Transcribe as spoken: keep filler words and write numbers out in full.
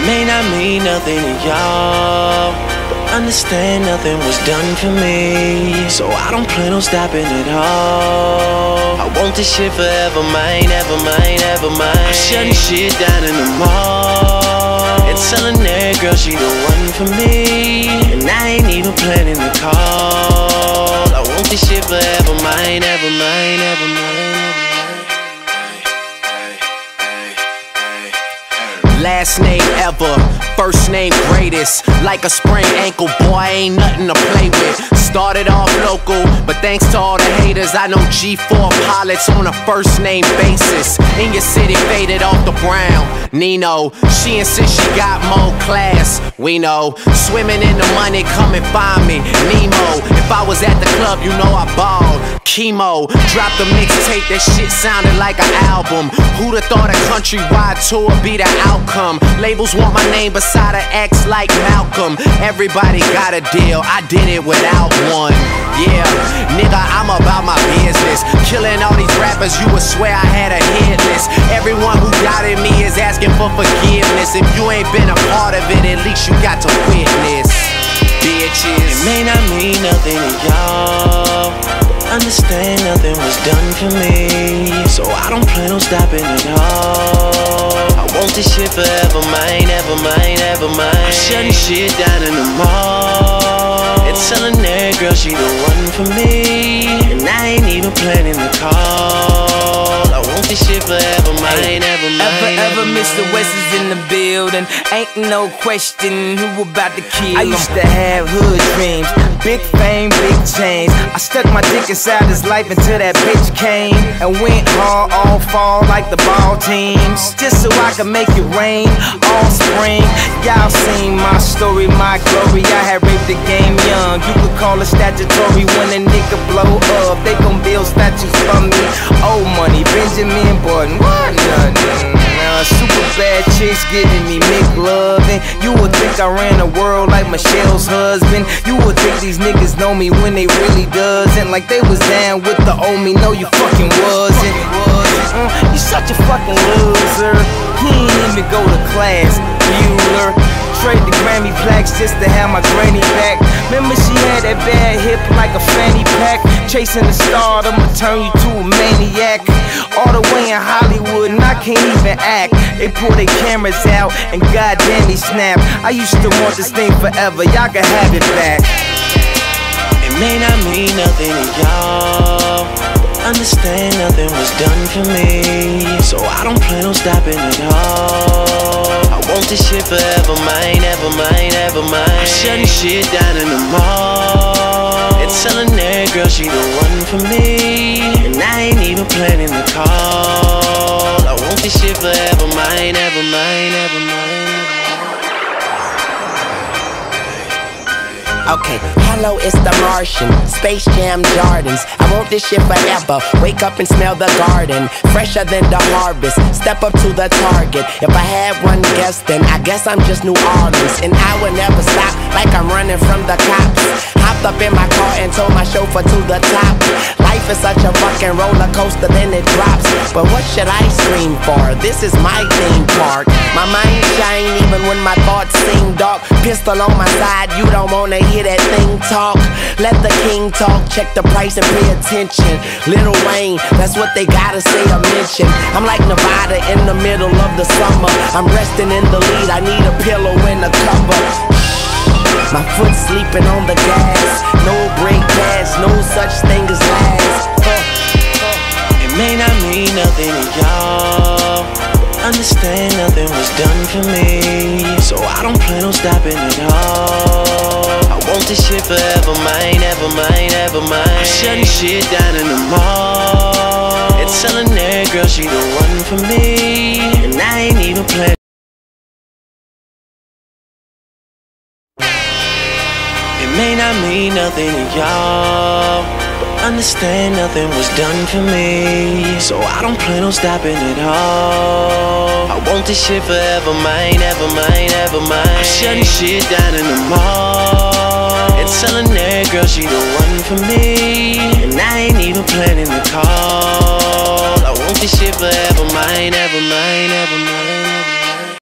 may not mean nothing to y'all, but understand nothing was done for me, so I don't plan on stopping at all. I want this shit forever mine, ever mine, ever mine. I'm shutting shit down in the mall and telling that girl she the one for me, and I ain't even planning to call. I want this shit forever mine, ever mine, ever mine. Last name ever, first name greatest. Like a sprained ankle, boy, ain't nothing to play with. Started off local, but thanks to all the haters, I know G four pilots on a first name basis. In your city, faded off the brown. Nino, she insists she got more class. We know, swimming in the money, come and find me. Nemo, if I was at the club, you know I balled. Chemo, dropped a mixtape, that shit sounded like an album. Who'da thought a countrywide tour be the outcome? Labels want my name beside an X like Malcolm. Everybody got a deal, I did it without one. Yeah, nigga, I'm about my business. Killing all these rappers, you would swear I had a hit list. Everyone who doubted me is asking for forgiveness. If you ain't been a part of it, at least you got to witness. Bitches, it may not mean nothing to y'all, understand nothing was done for me, so I don't plan on stopping at all. I want this shit forever mine, ever mine, ever mine. I'm shutting shit down in the mall and telling that girl she the one for me, and I ain't even planning to call. I want this shit forever mine, ever mine. Ever, ever, Mister West is in the building. Ain't no question who about to kill him. I used to have hood dreams, big fame, big chains. I stuck my dick inside his life until that bitch came and went hard all fall like the ball teams, just so I could make it rain all spring. Y'all seen my story, my glory. I had raped the game young. You could call it statutory when a nigga blow up. They gon' build statues for me. Old money, Benjamin Button, what nothing. Uh, super bad chicks giving me McLovin'. You would think I ran the world like Michelle's husband. You would think these niggas know me when they really doesn't. Like they was down with the old me, no you fucking wasn't. Uh, you such a fucking loser. He ain't even go to class, Bueller. Trade the Grammy plaques just to have my granny back. Remember she had that bad hip like a fanny pack. Chasing the star, I'ma turn you to a maniac. All the way in Hollywood and I can't even act. They pull their cameras out and goddamn they snap. I used to want this thing forever, y'all can have it back. It may not mean nothing to y'all, understand nothing was done for me, so I don't plan on stopping at all. I want this shit forever mine, ever mine, ever mine. I'm shutting shit down in the mall and telling that girl she the one for me, and I ain't even planning to call. I want this shit forever mine, ever mine, ever mine. Okay, hello, it's the Martian, Space Jam Jordans. I want this shit forever, wake up and smell the garden, fresher than the harvest, step up to the target. If I had one guess, then I guess I'm just New Orleans, and I would never stop like I'm running from the cops. Hopped up in my car and told my chauffeur to the top. Life is such a fucking roller coaster, then it drops. But what should I scream for? This is my theme park. My mind shine even when my thoughts seem dark. Pistol on my side, you don't wanna hear that thing talk. Let the king talk, check the price and pay attention. Lil Wayne, that's what they gotta say or mention. I'm like Nevada in the middle of the summer. I'm resting in the lead, I need a pillow and a cover. My foot sleeping on the gas, no brake pads, no such thing as last. uh, uh. It may not mean nothing to y'all, understand nothing was done for me, so I don't plan on stopping at all. I want this shit forever mine, ever mine, ever mine. I'm shutting shit down in the mall and telling that girl she the one for me, and I ain't even planning. It may not mean nothing to y'all, but understand nothing was done for me, so I don't plan on stopping at all. I want this shit forever mine, ever mine, ever mine. I'm shutting shit down in the mall and telling that girl she the one for me, and I ain't even planning to call. I want this shit forever mine, ever mine,